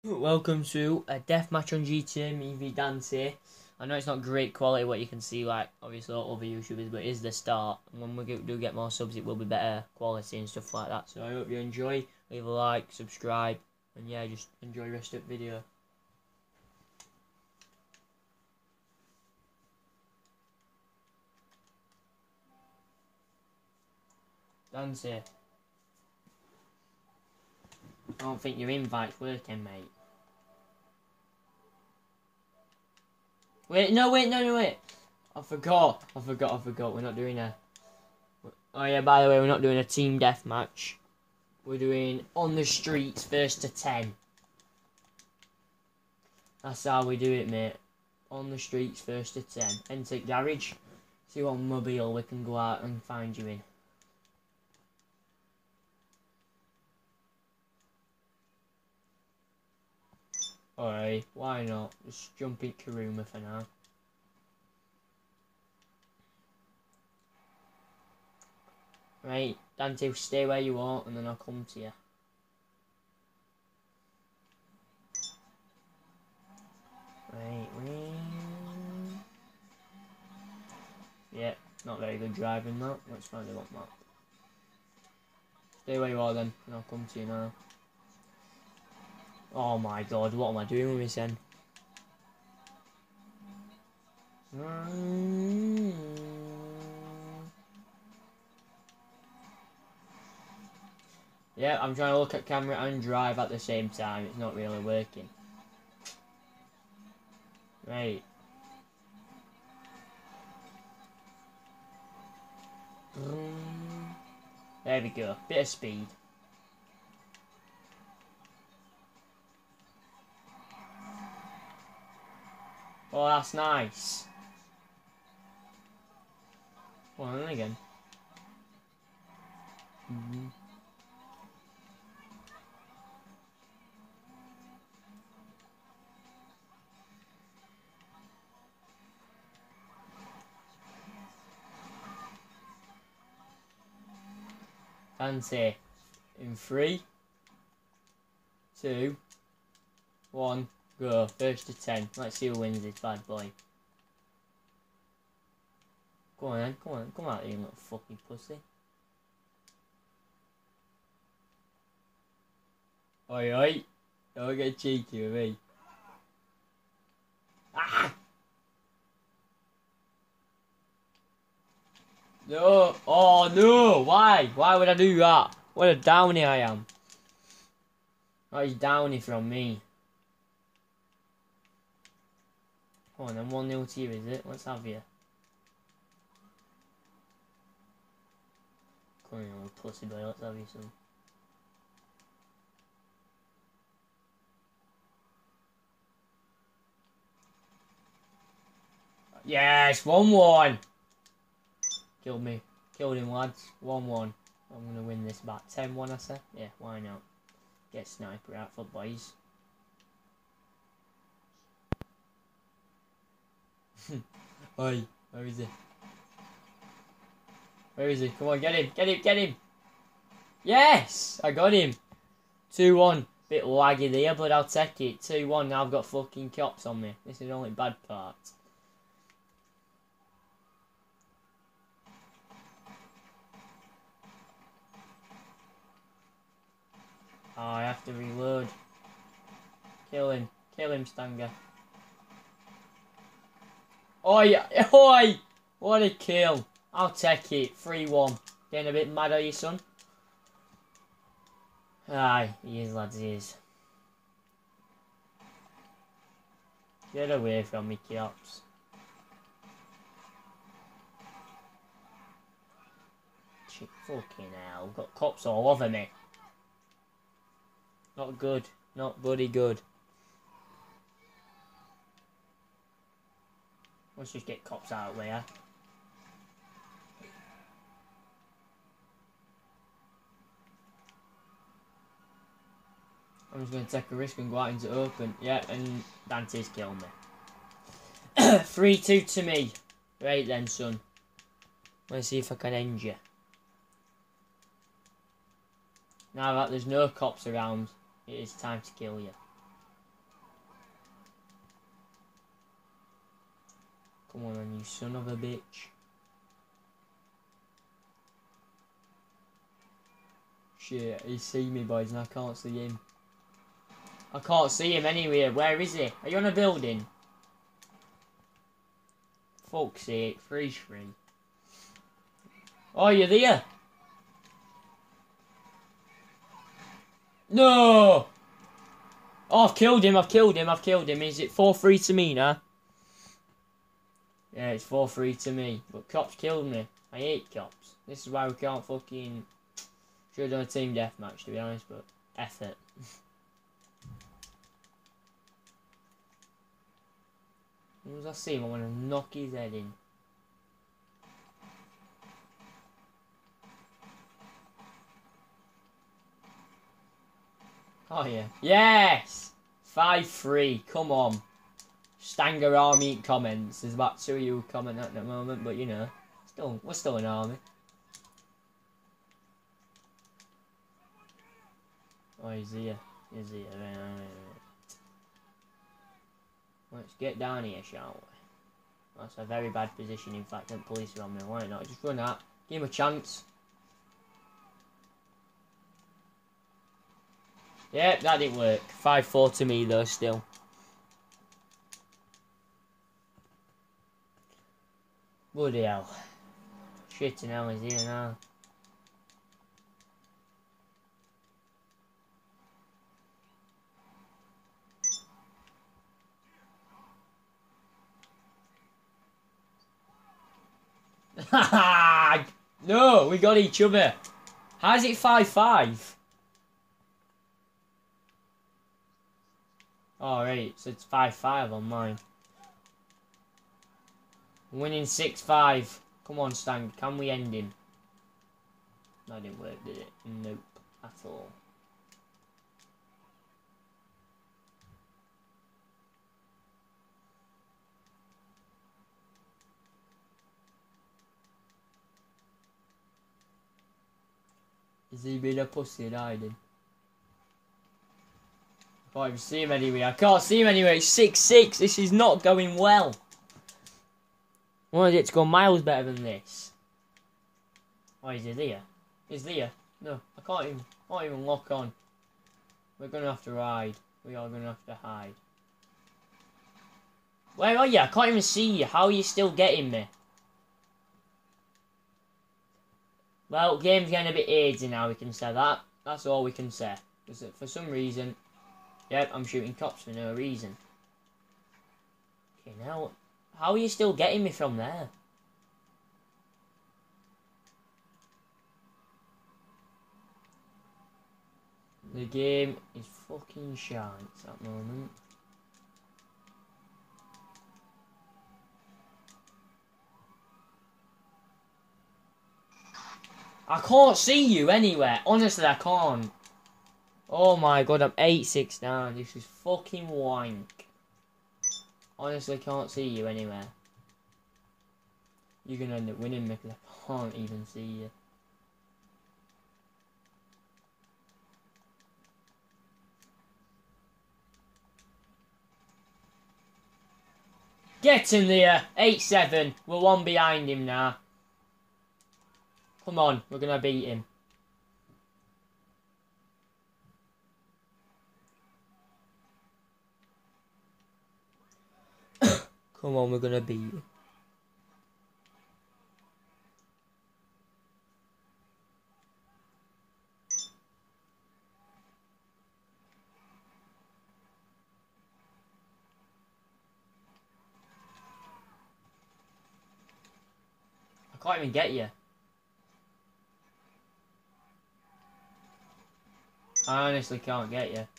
Welcome to a deathmatch on GTA, me v Dante. I know it's not great quality what you can see, like obviously all other YouTubers, but it is the start. And when we do get more subs, it will be better quality and stuff like that. So I hope you enjoy. Leave a like, subscribe, and yeah, just enjoy the rest of the video. Dante, I don't think your invite's working, mate. Wait, no, wait. I forgot. We're not doing a... Oh yeah, by the way, we're not doing a team deathmatch. We're doing on the streets, first to 10. That's how we do it, mate. On the streets, first to 10. Enter garage. See what mobile we can go out and find you in. Alright, why not? Just jump in Karuma for now. Right, Dante, stay where you are and then I'll come to you. Right. Yeah, not very good driving that. Let's find a what map. Stay where you are then, and I'll come to you now. Oh my god, what am I doing with this then? Yeah, I'm trying to look at camera and drive at the same time. It's not really working. Right. There we go. Bit of speed. Oh, that's nice. Well, then again. Dante. In 3, 2, 1, go. First to 10. Let's see who wins this bad boy. Go on then, come out here, you little fucking pussy. Oi, don't get cheeky with me. Ah! No, oh no, why? Why would I do that? What a downy I am. Oh, he's downy from me. Come on then, 1-0 to you, is it? Let's have you. Come on, you little pussy boy, let's have you some. Yes, 1-1. Killed me. Killed him, lads. 1-1. I'm going to win this back. 10-1, I say. Yeah, why not? Get sniper out for boys. Oi, where is he? Where is he? Come on, get him. Yes! I got him. 2-1. Bit laggy there, but I'll take it. 2-1. Now I've got fucking cops on me. This is the only bad part. Oh, I have to reload. Kill him, Stanger. Oi! What a kill. I'll take it. 3-1. Getting a bit mad at you, son? Aye, he is, lads, he is. Get away from me, cops. Fucking hell. Got cops all over me. Not good. Not bloody good. Let's just get cops out of the way, huh? I'm just going to take a risk and go out into open. Yeah, and Dante's killed me. 3-2 to me. Right then, son. Let's see if I can end you. Now that there's no cops around, it is time to kill you. Come on then, you son of a bitch. Shit, he's seen me, boys, and I can't see him. I can't see him anywhere. Where is he? Are you on a building? Fuck's sake, freeze free. Oh, you're there? No! Oh, I've killed him. Is it 4-3 to me now? Yeah, it's 4-3 to me. But cops killed me. I hate cops. This is why we can't fucking... Should have done a team deathmatch, to be honest, but... F it. As soon as I see him, I want to knock his head in. Oh yeah. Yes! 5-3. Come on. Stanger Army comments. There's about 2 of you commenting at the moment, but you know, we're still an army. Oh, he's here. He's here. Let's get down here, shall we? That's a very bad position, in fact, the police are on me. Why not? Just run out. Give him a chance. Yep, that didn't work. 5-4 to me, though, still. Bloody hell. Shitting hell is here now. No, we got each other. How's it 5-5? Alright, so it's 5-5 on mine. Winning 6-5. Come on, Stang, can we end him? That didn't work, did it? Nope, at all. Is he being a pussy and hiding? I can't even see him anywhere. It's 6-6. This is not going well. I wanted it to go miles better than this. Oh, is he there? He's there. No, I can't even lock on. We're gonna have to ride. We are gonna have to hide. Where are you? I can't even see you. How are you still getting me? Well, game's getting a bit hazy now, we can say that. That's all we can say. Because for some reason... Yep, I'm shooting cops for no reason. Okay, now... How are you still getting me from there? The game is fucking shite at the moment. I can't see you anywhere. Honestly, I can't. Oh my god, I'm 8-6 down. This is fucking wank. Honestly, can't see you anywhere. You're gonna end up winning me because I can't even see you. Get in there. 8-7. We're one behind him now. Come on, we're gonna beat him. Come on, we're gonna beat him. I can't even get you. I honestly can't get you.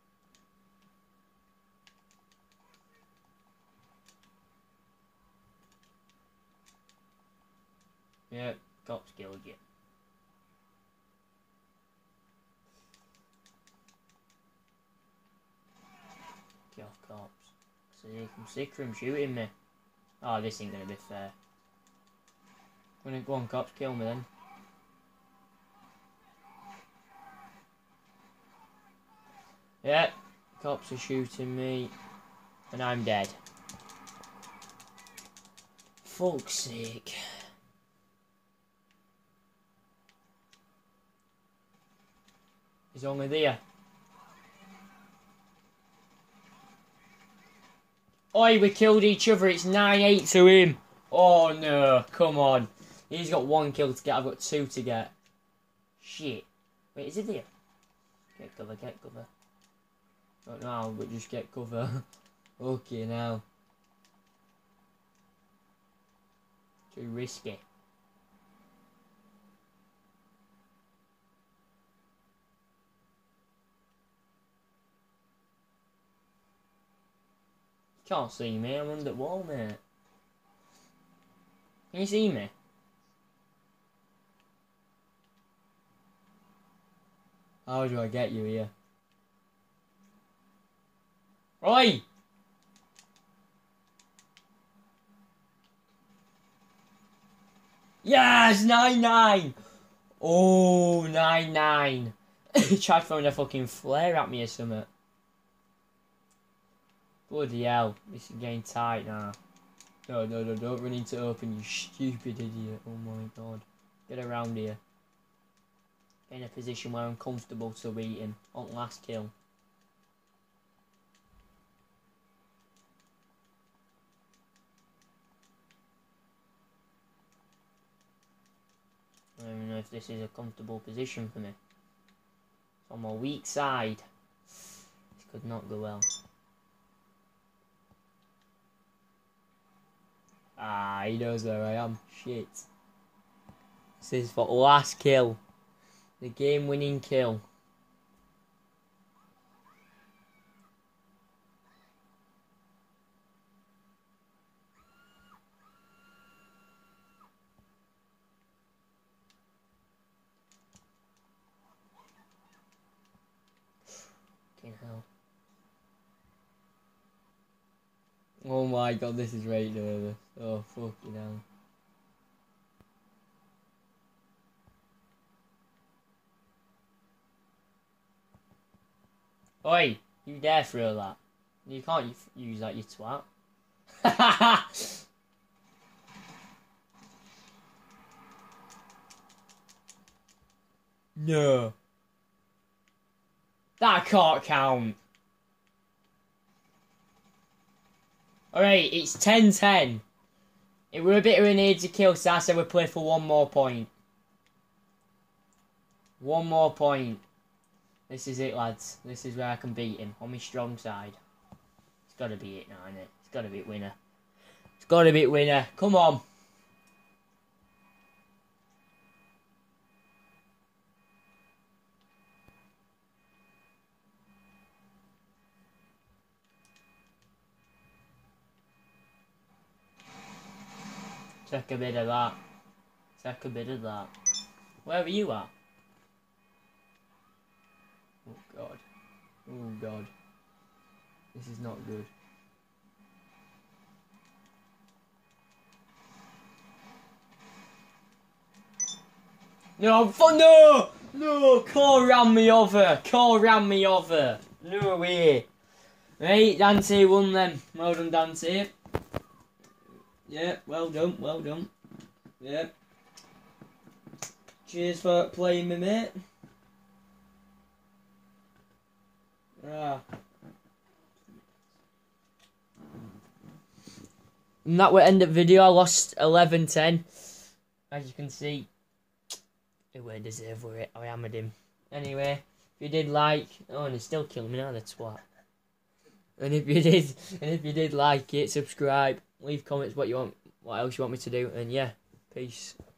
Yep, cops killed you. Kill cops. I'm sick of him shooting me. Oh, this ain't gonna be fair. I'm gonna go on, cops, kill me then. Yep, cops are shooting me, and I'm dead. fuck's sake. He's only there. Oi, we killed each other. It's 9-8 to him. Oh no, come on. He's got 1 kill to get. I've got 2 to get. Shit. Wait, is it there? Get cover, get cover. Not now, but just get cover. Okay, now. Too risky. Can't see me, I'm under the wall, mate. Can you see me? How do I get you here? Oi! Yes! 9-9! Oh, 9-9. He tried throwing a fucking flare at me or something. Bloody hell, this is getting tight now. No, don't run into open, you stupid idiot. Oh my god. Get around here. Get in a position where I'm comfortable to beat him. On last kill. I don't even know if this is a comfortable position for me. It's on my weak side. This could not go well. Ah, he knows where I am. Shit. This is for last kill. The game-winning kill. Fucking hell. Oh my god, this is right nervous. Oh, fucking hell. Oi, you dare throw that? You can't use that, you twat. No. That can't count. Alright, it's 10-10. It were a bit of an easy kill, so I said we'll play for 1 more point. 1 more point. This is it, lads. This is where I can beat him. On my strong side. It's got to be it now, isn't it? It's got to be it, winner. It's got to be it, winner. Come on. Take a bit of that. Take a bit of that. Where are you at? Oh god. Oh god. This is not good. No, no! No! Cole ran me over! Cole ran me over! No way! Right, Dante won them. Well done, Dante. Yeah, well done, well done. Yeah. Cheers for playing me, mate. Ah. And that will end the video. I lost 11-10. As you can see, it were deserved for it. I hammered him. Anyway, if you did like, oh, and he's still killing me now, the twat. And if you did like it, subscribe, leave comments what else you want me to do, and yeah, peace.